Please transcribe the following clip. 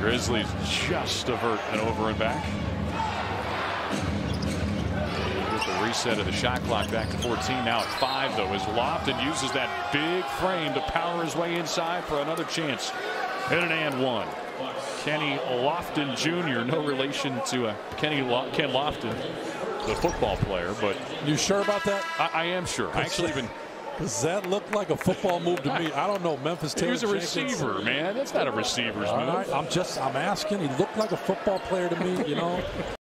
Grizzlies just avert an over and back. With the reset of the shot clock back to 14. Now at 5 though, as Lofton uses that big frame to power his way inside for another chance. And an and one. Kenneth Lofton Jr. No relation to Ken Lofton, the football player, but you sure about that? I am sure. I actually even. Does that look like a football move to me? I don't know. Memphis Taylor. He was a receiver, man. That's not a receiver's move. I'm asking. He looked like a football player to me, you know.